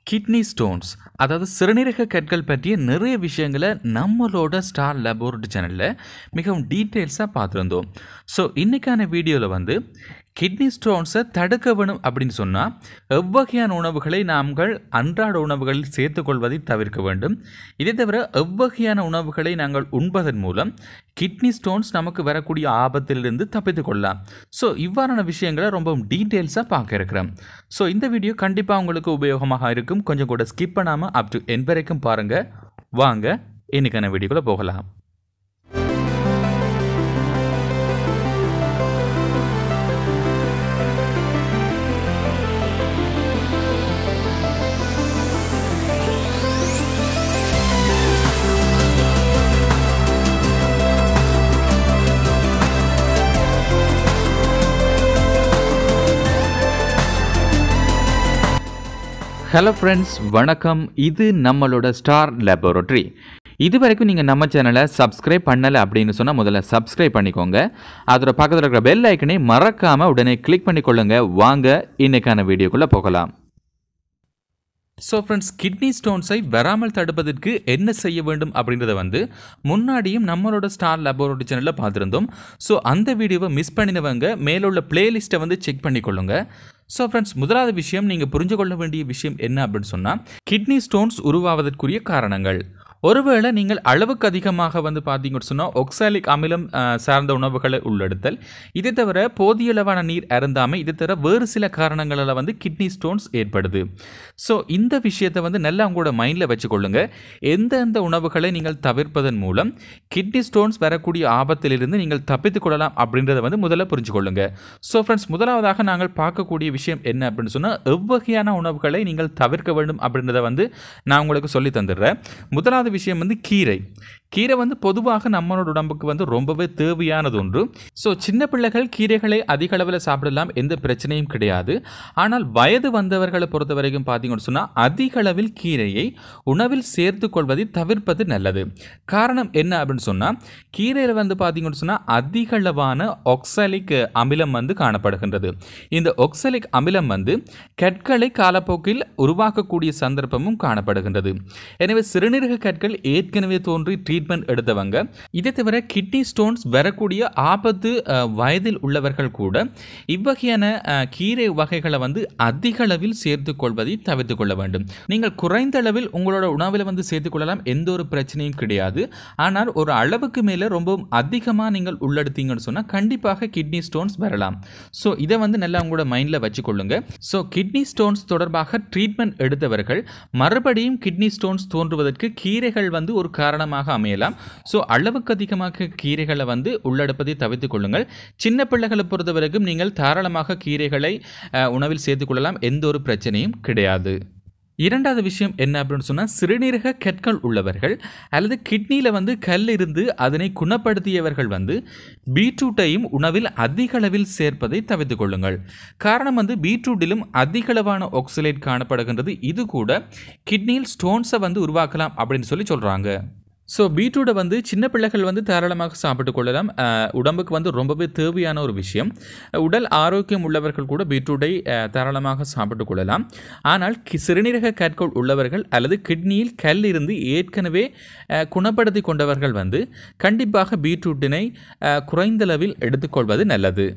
Kidney stones அதாவது சிறுநீரக கற்கள் பற்றிய நிறைய விஷயங்களை நம்மளோட ஸ்டார் லேபோரட்டரி சேனலில் மிகவும் டீட்டெயில்ஸாக பார்த்துருந்தோம். ஸோ இன்றைக்கான வீடியோவில் கிட்னி ஸ்டோன்ஸை தடுக்க வேணும் அப்படின்னு சொன்னால் எவ்வகையான உணவுகளை நாங்கள் அன்றாட உணவுகளில் சேர்த்துக்கொள்வதை தவிர்க்க வேண்டும். இதை தவிர எவ்வகையான உணவுகளை நாங்கள் உண்பதன் மூலம் கிட்னி ஸ்டோன்ஸ் நமக்கு வரக்கூடிய ஆபத்திலிருந்து தப்பித்து கொள்ளலாம். ஸோ இவ்வாறான விஷயங்களை ரொம்ப டீட்டெயில்ஸாக பார்க்க இருக்கிறோம். ஸோ இந்த வீடியோ கண்டிப்பாக உங்களுக்கு உபயோகமாக இருக்கும். கொஞ்சம் கூட ஸ்கிப் பண்ணாமல் அப் டு எண்ட் வரைக்கும் பாருங்கள். வாங்க இன்னைக்கான வீடியோக்குள்ளே போகலாம். ஹலோ ஃப்ரெண்ட்ஸ், வணக்கம். இது நம்மளோட ஸ்டார் லேபோரட்டரி. இது வரைக்கும் நீங்கள் நம்ம சேனலை சப்ஸ்கிரைப் பண்ணலை அப்படின்னு சொன்னால் முதல்ல சப்ஸ்கிரைப் பண்ணிக்கோங்க. அதோட பக்கத்தில் இருக்கிற பெல் ஐக்கனை மறக்காமல் உடனே கிளிக் பண்ணிக்கொள்ளுங்க. வாங்க இன்னைக்கான வீடியோக்குள்ளே போகலாம். ஸோ ஃப்ரெண்ட்ஸ், கிட்னி ஸ்டோன்ஸை வராமல் தடுப்பதற்கு என்ன செய்ய வேண்டும் அப்படின்றத முன்னாடியும் நம்மளோட ஸ்டார் லேபோரட்டரி சேனலில் பார்த்துருந்தோம். ஸோ அந்த வீடியோவை மிஸ் பண்ணினவங்க மேலுள்ள பிளேலிஸ்ட்டை செக் பண்ணிக்கொள்ளுங்க. ஸோ ஃப்ரெண்ட்ஸ், முதலாவது விஷயம் நீங்கள் புரிஞ்சு கொள்ள வேண்டிய விஷயம் என்ன அப்படின்னு சொன்னால் கிட்னி ஸ்டோன்ஸ் உருவாவதற்குரிய காரணங்கள். ஒருவேளை நீங்கள் அளவுக்கு அதிகமாக பார்த்தீங்கன்னு சொன்னால் ஒக்சாலிக் அமிலம் சார்ந்த உணவுகளை உள்ளெடுத்தல், இதை தவிர போதிய அளவான நீர் அருந்தாமை, இதை தவிர வேறு சில காரணங்களால் கிட்னி ஸ்டோன்ஸ் ஏற்படுது. ஸோ இந்த விஷயத்தை நல்லா உங்களோட மைண்டில் வச்சுக்கொள்ளுங்க. எந்தெந்த உணவுகளை நீங்கள் தவிர்ப்பதன் மூலம் கிட்னி ஸ்டோன்ஸ் வரக்கூடிய ஆபத்திலிருந்து நீங்கள் தப்பித்துக் கொள்ளலாம் அப்படின்றத முதல்ல புரிஞ்சுக்கொள்ளுங்க. ஸோ ஃப்ரெண்ட்ஸ், முதலாவதாக நாங்கள் பார்க்கக்கூடிய விஷயம் என்ன அப்படின்னு சொன்னால் எவ்வகையான உணவுகளை நீங்கள் தவிர்க்க வேண்டும் அப்படின்றத நான் உங்களுக்கு சொல்லி தந்துடுறேன். முதலாவது விஷயம் கீரை. கீரை பொதுவாக நம்மளோட உடம்புக்கு ரொம்பவே தேவையானது ஒன்று. ஸோ சின்ன பிள்ளைகள் கீரைகளை அதிக அளவில் சாப்பிடலாம், எந்த பிரச்சனையும் கிடையாது. ஆனால் வயது வந்தவர்களை பொறுத்த வரைக்கும் பார்த்தீங்கன்னு சொன்னால் அதிக அளவில் கீரையை உணவில் சேர்த்து கொள்வதை தவிர்ப்பது நல்லது. காரணம் என்ன அப்படின்னு சொன்னால் கீரையில் பார்த்தீங்கன்னு சொன்னால் அதிக அளவான ஒக்சாலிக் அமிலம் காணப்படுகின்றது. இந்த ஒக்சாலிக் அமிலம் கற்களை காலப்போக்கில் உருவாக்கக்கூடிய சந்தர்ப்பமும் காணப்படுகின்றது. எனவே சிறுநீரக கற்கள் ஏற்கனவே தோன்றி ட்ரீட்மெண்ட் எடுத்தவங்க, இதை தவிர கிட்னி ஸ்டோன்ஸ் வரக்கூடிய ஆபத்து வயதில் உள்ளவர்கள் கூட இவ்வகையான கீரை வகைகளை அதிக அளவில் சேர்த்துக் கொள்வதை தவிர்த்துக் கொள்ள வேண்டும். நீங்கள் குறைந்த அளவில் உங்களோட உணவில் சேர்த்துக் கொள்ளலாம், எந்த ஒரு பிரச்சனையும் கிடையாது. ஆனால் ஒரு அளவுக்கு மேலே ரொம்பவும் அதிகமாக நீங்கள் உள்ளெடுத்தீங்கன்னு சொன்னால் கண்டிப்பாக கிட்னி ஸ்டோன்ஸ் வரலாம். ஸோ இதை நல்லா உங்களோட மைண்டில் வச்சுக்கொள்ளுங்க. ஸோ கிட்னி ஸ்டோன்ஸ் தொடர்பாக ட்ரீட்மெண்ட் எடுத்தவர்கள் மறுபடியும் கிட்னி ஸ்டோன்ஸ் தோன்றுவதற்கு கீரைகள் ஒரு காரணமாக அமையலாம். ஸோ அளவுக்கு அதிகமாக கீரைகளை உள்ளெடுப்பதை தவிர்த்துக் கொள்ளுங்கள். சின்ன பிள்ளைகளை பொறுத்தவரைக்கும் நீங்கள் தாராளமாக கீரைகளை உணவில் சேர்த்துக் கொள்ளலாம், எந்த ஒரு பிரச்சனையும் கிடையாது. இரண்டாவது விஷயம் என்ன அப்படின்னு சொன்னால் சிறுநீரக கற்கள் உள்ளவர்கள் அல்லது கிட்னியில் கல் இருந்து அதனை குணப்படுத்தியவர்கள் பீட்ரூட்டையும் உணவில் அதிக அளவில் சேர்ப்பதை தவிர்த்துக் கொள்ளுங்கள். காரணம் பீட்ரூட்டிலும் அதிக அளவான ஆக்சலேட் காணப்படுகின்றது. இது கூட கிட்னியில் ஸ்டோன்ஸை உருவாக்கலாம் அப்படின்னு சொல்கிறாங்க. ஸோ பீட்ரூட்டை சின்ன பிள்ளைகள் தாராளமாக சாப்பிட்டு கொள்ளலாம். உடம்புக்கு ரொம்பவே தேவையான ஒரு விஷயம். உடல் ஆரோக்கியம் உள்ளவர்கள் கூட பீட்ரூட்டை தாராளமாக சாப்பிட்டு கொள்ளலாம். ஆனால் சிறுநீரக கற்கள் உள்ளவர்கள் அல்லது கிட்னியில் கல் இருந்து ஏற்கனவே குணப்படுத்தி கொண்டவர்கள் கண்டிப்பாக பீட்ரூட்டினை குறைந்தளவில் எடுத்துக்கொள்வது நல்லது.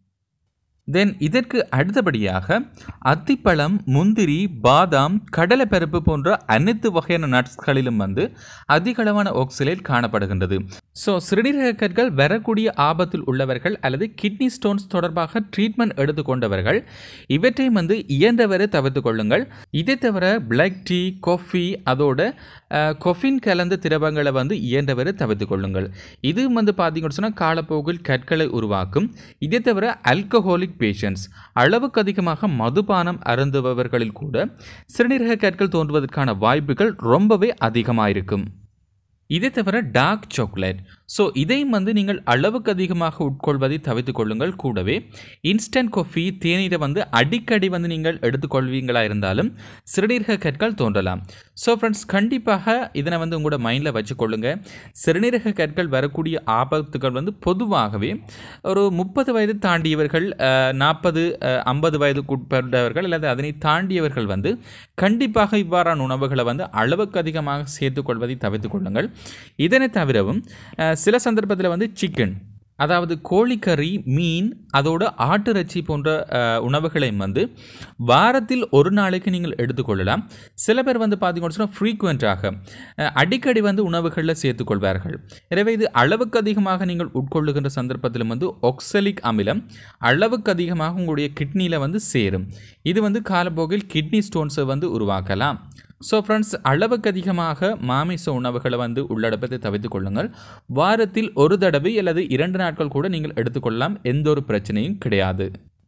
தென் இதற்கு அடுத்தபடியாக அத்திப்பழம், முந்திரி, பாதாம், கடலைப்பருப்பு போன்ற அனைத்து வகையான நட்ஸ்களிலும் அதிக அளவான ஆக்சலேட் காணப்படுகின்றது. ஸோ சிறுநீரக கற்கள் வரக்கூடிய ஆபத்தில் உள்ளவர்கள் அல்லது கிட்னி ஸ்டோன்ஸ் தொடர்பாக ட்ரீட்மெண்ட் எடுத்துக்கொண்டவர்கள் இவற்றை இயன்றவரை தவிர்த்து கொள்ளுங்கள். இதை தவிர பிளாக் டீ, காஃபி, அதோட கொஃபின் கலந்த திரவங்களை இயன்றவரை தவிர்த்து கொள்ளுங்கள். இது பார்த்தீங்கன்னு சொன்னால் காலப்போக்கில் கற்களை உருவாக்கும். இதை தவிர ஆல்கஹாலிக் பேஷண்ட்ஸ், அளவுக்கு அதிகமாக மதுபானம் அருந்துபவர்களில் கூட சிறுநீரக கற்கள் தோன்றுவதற்கான வாய்ப்புகள் ரொம்பவே அதிகமாக இருக்கும். இதை தவிர டார்க் சாக்லேட், ஸோ இதையும் வந்து நீங்கள் அளவுக்கு அதிகமாக உட்கொள்வதை தவிர்த்து கொள்ளுங்கள். கூடவே இன்ஸ்டன்ட் காஃபி, தேநீரை வந்து அடிக்கடி வந்து நீங்கள் எடுத்துக்கொள்வீங்களா இருந்தாலும் சிறுநீரக கற்கள் தோன்றலாம். ஸோ ஃப்ரெண்ட்ஸ், கண்டிப்பாக இதனை வந்து உங்களோட மைண்டில் வச்சுக்கொள்ளுங்க. சிறுநீரக கற்கள் வரக்கூடிய ஆபத்துகள் வந்து பொதுவாகவே ஒரு 30 வயது தாண்டியவர்கள், 40 50 வயதுக்கு உட்பட்டவர்கள் அல்லது அதனை தாண்டியவர்கள் வந்து கண்டிப்பாக இவ்வாறான உணவுகளை வந்து அளவுக்கு அதிகமாக சேர்த்துக்கொள்வதை தவிர்த்து கொள்ளுங்கள். இதனை தவிரவும் சில சந்தர்ப்பத்தில் வந்து சிக்கன், அதாவது கோழிக்கறி, மீன், அதோட ஆட்டிறைச்சி போன்ற உணவுகளையும் வந்து வாரத்தில் ஒரு நாளைக்கு நீங்கள் எடுத்துக்கொள்ளலாம். சில பேர் வந்து பார்த்தீங்கன்னா ஃப்ரீக்வெண்ட்டாக அடிக்கடி வந்து உணவுகளில் சேர்த்துக்கொள்வார்கள். எனவே இது அளவுக்கு அதிகமாக நீங்கள் உட்கொள்ளுகின்ற சந்தர்ப்பத்திலும் வந்து ஒக்சலிக் அமிலம் அளவுக்கு அதிகமாக உங்களுடைய கிட்னியில் வந்து சேரும். இது வந்து காலப்போக்கில் கிட்னி ஸ்டோன்ஸை வந்து உருவாக்கலாம். ஸோ ஃப்ரெண்ட்ஸ், அளவுக்கு அதிகமாக மாமிச உணவுகளை வந்து உள்ளடப்பத்தை தவிர்த்து கொள்ளுங்கள். வாரத்தில் ஒரு தடவை அல்லது 2 நாட்கள் கூட நீங்கள் எடுத்துக்கொள்ளலாம். எந்த ஒரு பிரச்சனையும் கிடையாது.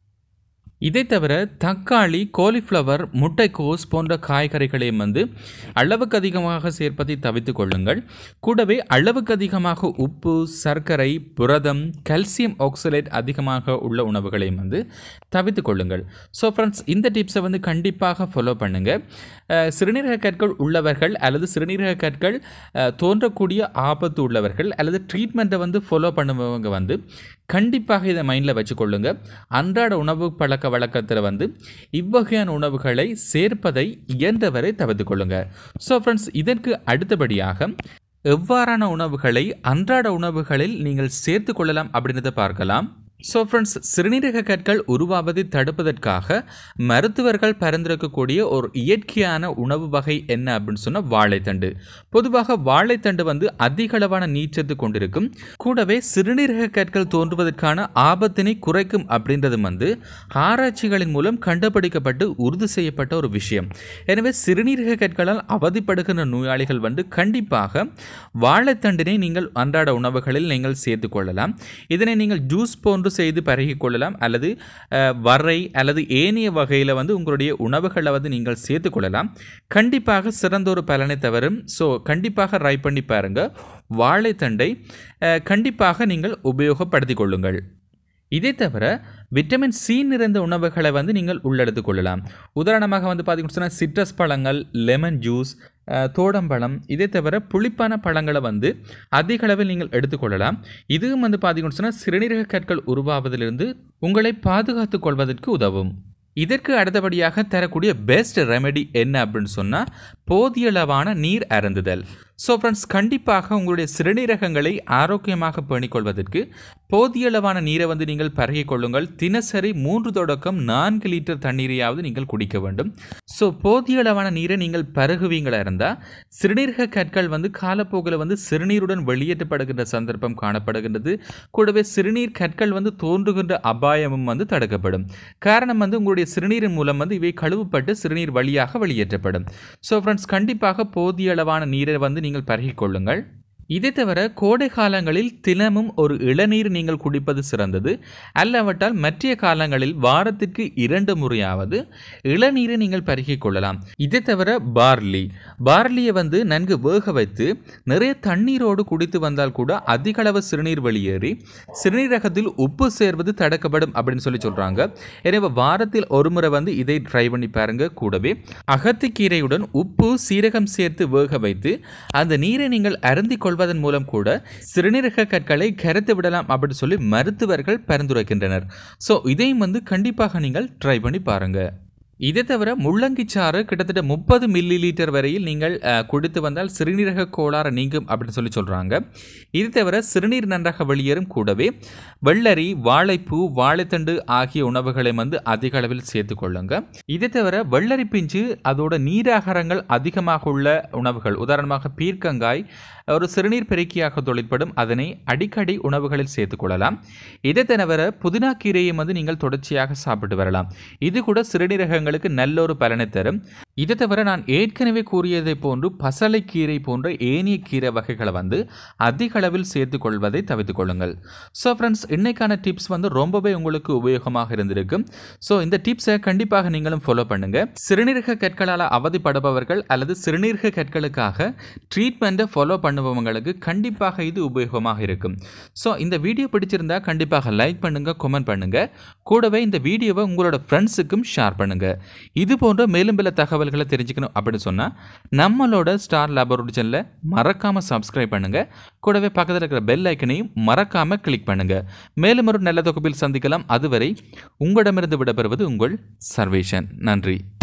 இதை தவிர தக்காளி, காலிஃப்ளவர், முட்டைக்கோஸ் போன்ற காய்கறிகளையும் வந்து அளவுக்கு அதிகமாக சேர்ப்பதை தவிர்த்து கொள்ளுங்கள். கூடவே அளவுக்கு அதிகமாக உப்பு, சர்க்கரை, புரதம், கால்சியம் ஆக்சலேட் அதிகமாக உள்ள உணவுகளையும் வந்து தவிர்த்து கொள்ளுங்கள். ஸோ ஃப்ரெண்ட்ஸ், இந்த டிப்ஸை வந்து கண்டிப்பாக ஃபாலோ பண்ணுங்கள். சிறுநீரக கற்கள் உள்ளவர்கள் அல்லது சிறுநீரக கற்கள் தோன்றக்கூடிய ஆபத்து உள்ளவர்கள் அல்லது ட்ரீட்மெண்ட்டை வந்து ஃபாலோ பண்ணுபவங்க வந்து கண்டிப்பாக இதை மைண்டில் வச்சுக்கொள்ளுங்க. அன்றாட உணவு பழக்க வழக்கத்தில் வந்து இவ்வகையான உணவுகளை சேர்ப்பதை இயன்றவரை தவிர்த்து கொள்ளுங்க. ஸோ ஃப்ரெண்ட்ஸ், இதற்கு அடுத்தபடியாக எவ்வாறான உணவுகளை அன்றாட உணவுகளில் நீங்கள் சேர்த்து கொள்ளலாம் அப்படின்றத பார்க்கலாம். ஸோ ஃப்ரெண்ட்ஸ், சிறுநீரக கற்கள் உருவாவதை தடுப்பதற்காக மருத்துவர்கள் பரிந்துரைக்கக்கூடிய ஒரு இயற்கையான உணவு வகை என்ன அப்படின்னு சொன்னால் வாழைத்தண்டு. பொதுவாக வாழைத்தண்டு வந்து அதிக அளவான நீர்ச்சத்து கொண்டிருக்கும். கூடவே சிறுநீரக கற்கள் தோன்றுவதற்கான ஆபத்தினை குறைக்கும் அப்படின்றது வந்து ஆராய்ச்சிகளின் மூலம் கண்டுபிடிக்கப்பட்டு உறுதி செய்யப்பட்ட ஒரு விஷயம். எனவே சிறுநீரக கற்களால் அவதிப்படுகின்ற நோயாளிகள் வந்து கண்டிப்பாக வாழைத்தண்டினை நீங்கள் அன்றாட உணவுகளில் நீங்கள் சேர்த்து கொள்ளலாம். இதனை நீங்கள் ஜூஸ் போன்று செய்து பருகிக் கொள்ளலாம் அல்லது வரை அல்லது ஏனைய வகையில் வந்து உங்களுடைய உணவுகளை வந்து நீங்கள் சேர்த்து கொள்ளலாம். கண்டிப்பாக சிறந்த ஒரு பலனை தவறும். ஸோ கண்டிப்பாக ட்ரை பண்ணி பாருங்க. வாழைத்தண்டை கண்டிப்பாக நீங்கள் உபயோகப்படுத்திக் கொள்ளுங்கள். இதை தவிர விட்டமின் சி நிறைந்த உணவுகளை வந்து நீங்கள் உள்ளெடுத்து கொள்ளலாம். உதாரணமாக வந்து பார்த்தீங்கன்னா சிட்ரஸ் பழங்கள், லெமன் ஜூஸ், தோடம்பழம், இதை தவிர புளிப்பான பழங்களை வந்து அதிக அளவில் நீங்கள் எடுத்துக்கொள்ளலாம். இதுவும் வந்து பார்த்தீங்கன்னா சிறுநீரக கற்கள் உருவாவதிலிருந்து உங்களை பாதுகாத்துக் கொள்வதற்கு உதவும். இதற்கு அடுத்தபடியாக தரக்கூடிய பெஸ்ட் ரெமெடி என்ன அப்படின்னு சொன்னால் போதிய அளவான நீர் அருந்துதல். ஸோ ஃப்ரெண்ட்ஸ், கண்டிப்பாக உங்களுடைய சிறுநீரகங்களை ஆரோக்கியமாக பேணிக்கொள்வதற்கு போதிய அளவான நீரை வந்து நீங்கள் பருகிக் கொள்ளுங்கள். தினசரி 3 தொடக்கம் 4 லிட்டர் தண்ணீரையாவது நீங்கள் குடிக்க வேண்டும். ஸோ போதிய அளவான நீரை நீங்கள் பருகுவீங்களா இருந்தால் சிறுநீரக கற்கள் வந்து காலப்போக்கில் வந்து சிறுநீருடன் வெளியேற்றப்படுகின்ற சந்தர்ப்பம் காணப்படுகின்றது. கூடவே சிறுநீர் கற்கள் வந்து தோன்றுகின்ற அபாயமும் வந்து தடுக்கப்படும். காரணம் வந்து உங்களுடைய சிறுநீரின் மூலம் வந்து இவை கழுவப்பட்டு சிறுநீர் வழியாக வெளியேற்றப்படும். ஸோ ஃப்ரெண்ட்ஸ், கண்டிப்பாக போதிய அளவான நீரை வந்து நீங்கள் பருகிக் கொள்ளுங்கள். இதை தவிர கோடை காலங்களில் தினமும் ஒரு இளநீர் நீங்கள் குடிப்பது சிறந்தது. அல்லாவிட்டால் மற்ற காலங்களில் வாரத்திற்கு 2 முறையாவது இளநீரை நீங்கள் பருகிக் கொள்ளலாம். இதை தவிர பார்லியை வந்து நன்கு வேக வைத்து நிறைய தண்ணீரோடு குடித்து வந்தால் கூட அதிக அளவு சிறுநீர் வெளியேறி சிறுநீரகத்தில் உப்பு சேர்வது தடுக்கப்படும் அப்படின்னு சொல்கிறாங்க. எனவே வாரத்தில் ஒரு முறை வந்து இதை ட்ரை பண்ணி பாருங்க. கூடவே அகத்திக்கீரையுடன் உப்பு, சீரகம் சேர்த்து வேக வைத்து அந்த நீரை நீங்கள் அருந்திக் கொள்வதன் மூலம் கூட சிறுநீரக கற்களை கரைத்து விடலாம் அப்படின்னு சொல்லி மருத்துவர்கள் பரிந்துரைக்கின்றனர். ஸோ இதையும் வந்து கண்டிப்பாக நீங்கள் ட்ரை பண்ணி பாருங்க. இதை தவிர முள்ளங்கி சாறு கிட்டத்தட்ட 30 மில்லி லிட்டர் வரையில் நீங்கள் குடித்து வந்தால் சிறுநீரக கோளாறு நீங்கும் அப்படின்னு சொல்கிறாங்க. இது தவிர சிறுநீர் நன்றாக வெளியேறும். கூடவே வெள்ளரி, வாழைப்பூ, வாழைத்தண்டு ஆகிய உணவுகளை வந்து அதிக அளவில் சேர்த்து கொள்ளுங்க. இதை தவிர வெள்ளரி பிஞ்சு, அதோட நீராகாரங்கள் அதிகமாக உள்ள உணவுகள், உதாரணமாக பீர்க்கங்காய் ஒரு சிறுநீர் பெருக்கியாக தொழிற்படும். அதனை அடிக்கடி உணவுகளில் சேர்த்துக் கொள்ளலாம். இதை தவிர புதினா கீரையை வந்து நீங்கள் தொடர்ச்சியாக சாப்பிட்டு வரலாம். இது கூட சிறுநீரகங்களுக்கு நல்ல ஒரு பலனை தரும். இதை தவிர நான் ஏற்கனவே கூறியதை போன்று பசலைக்கீரை போன்ற ஏனைய கீரை வகைகளை அதிக அளவில் சேர்த்து கொள்வதை தவிர்த்து கொள்ளுங்கள். ஸோ ஃப்ரெண்ட்ஸ், இன்னைக்கான டிப்ஸ் ரொம்பவே உங்களுக்கு உபயோகமாக இருந்திருக்கு. ஸோ இந்த டிப்ஸை கண்டிப்பாக நீங்களும் ஃபாலோ பண்ணுங்க. சிறுநீரக கற்களால் அவதிப்படுபவர்கள் அல்லது சிறுநீரக கற்களுக்காக ட்ரீட்மெண்ட்டை ஃபாலோ பண்ணுபவங்களுக்கு கண்டிப்பாக இது உபயோகமாக இருக்கும். ஸோ இந்த வீடியோ பிடிச்சிருந்தா கண்டிப்பாக லைக் பண்ணுங்க, கமெண்ட் பண்ணுங்க. கூடவே இந்த வீடியோவை உங்களோட ஃப்ரெண்ட்ஸுக்கும் ஷேர் பண்ணுங்க. இது போன்ற மேலும் பல தகவல்களை தெரிஞ்சுக்கணும் அப்படின்னு சொன்னால் நம்மளோட ஸ்டார் லேபரோட்டரி சேனலை மறக்காமல் சப்ஸ்கிரைப் பண்ணுங்கள். கூடவே பக்கத்தில் இருக்கிற பெல் ஐக்கனையும் மறக்காமல் கிளிக் பண்ணுங்கள். மேலும் ஒரு நல்ல தொகுப்பில் சந்திக்கலாம். அதுவரை உங்களிடமிருந்து விடைபெறுவது உங்கள் சர்வேஷன். நன்றி.